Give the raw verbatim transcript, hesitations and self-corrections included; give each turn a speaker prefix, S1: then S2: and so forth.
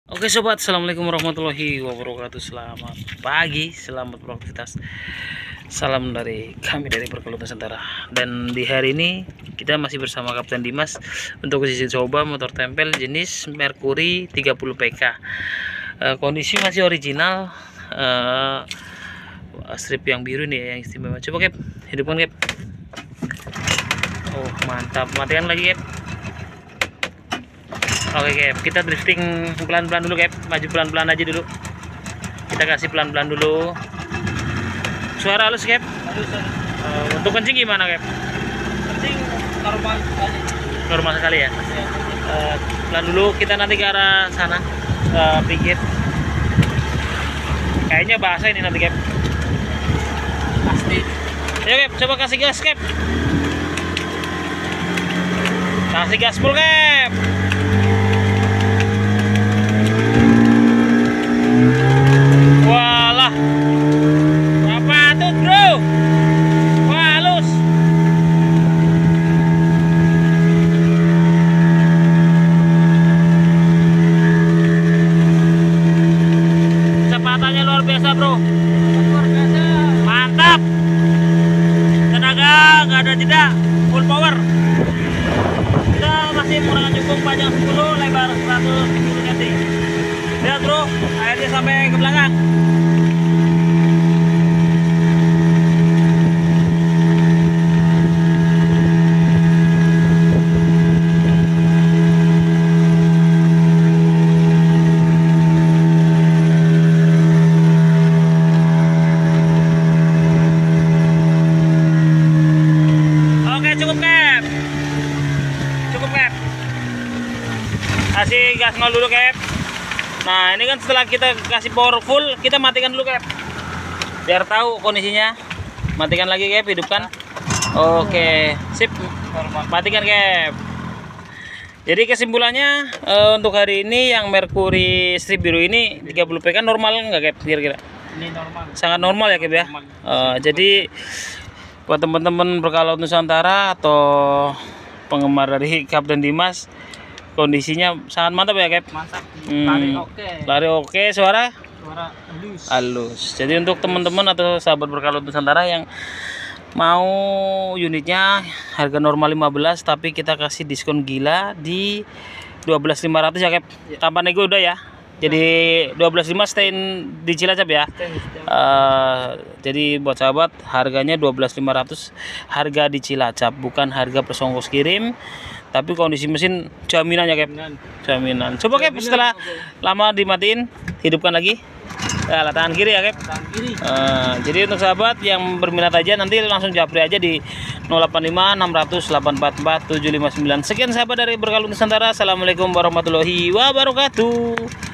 S1: Oke sobat, assalamualaikum warahmatullahi wabarakatuh. Selamat pagi, selamat beraktivitas. Salam dari kami dari Berkeluh Nusantara. Dan di hari ini kita masih bersama Kapten Dimas untuk sisi coba motor tempel jenis Mercury tiga puluh P K. E, kondisi masih original, e, strip yang biru nih ya, yang istimewa. Coba Cap, hidupkan Cap. Oh mantap, matikan lagi Cap. Oke Cap, kita drifting pelan-pelan dulu Cap, maju pelan-pelan aja dulu. Kita kasih pelan-pelan dulu. Suara halus Cap.
S2: Halus.
S1: Uh, untuk kencing gimana Cap?
S2: Kencing normal sekali.
S1: Normal sekali ya. Uh, pelan dulu, kita nanti ke arah sana, uh, pinggir. Kayaknya basah ini nanti Cap.
S2: Pasti.
S1: Ayo Cap, coba kasih gas Cap. Kasih gas full Cap. Walah, apa tuh bro? Wah halus. Kecepatannya luar biasa bro.
S2: Luar biasa.
S1: Mantap. Tenaga nggak ada jeda, full power. Kita masih menggunakan cukung panjang sepuluh, lebar seratus sepuluh sentimeter. Lihat bro, airnya sampai ke belakang. Oke cukup Cap. Cukup Cap. Kasih gas nol dulu Cap. Nah ini kan setelah kita kasih power full, kita matikan dulu Cap, biar tahu kondisinya. Matikan lagi Cap, hidupkan. Oke sip, matikan Cap. Jadi kesimpulannya uh, untuk hari ini yang Mercury strip biru ini tiga puluh P K normal nggak Cap kira-kira?
S2: Ini normal.
S1: Sangat normal ya Cap ya. Uh, jadi buat teman-teman Berkeluh Nusantara atau penggemar dari Kapten Dimas, kondisinya sangat mantap ya Cap.
S2: Mantap.
S1: Hmm,
S2: Lari oke.
S1: Lari oke, suara
S2: Suara halus.
S1: halus. Jadi untuk teman-teman atau sahabat Berkeluh Nusantara yang mau unitnya harga normal lima belas tapi kita kasih diskon gila di dua belas lima ratus ya Cap. Tanpa nego udah ya. Jadi dua belas lima stay di Cilacap ya. Uh, jadi buat sahabat harganya dua belas lima ratus harga di Cilacap, bukan harga plus ongkos kirim. Tapi kondisi mesin jaminan ya Cap. Jaminan. Coba Cap, setelah lama dimatiin, hidupkan lagi. Nah, tangan kiri ya Cap.
S2: Tangan kiri.
S1: Uh, jadi untuk sahabat yang berminat aja nanti langsung japri aja di nol delapan lima enam nol nol delapan empat empat tujuh lima sembilan. Sekian sahabat dari Berkeluh Nusantara. Assalamualaikum warahmatullahi wabarakatuh.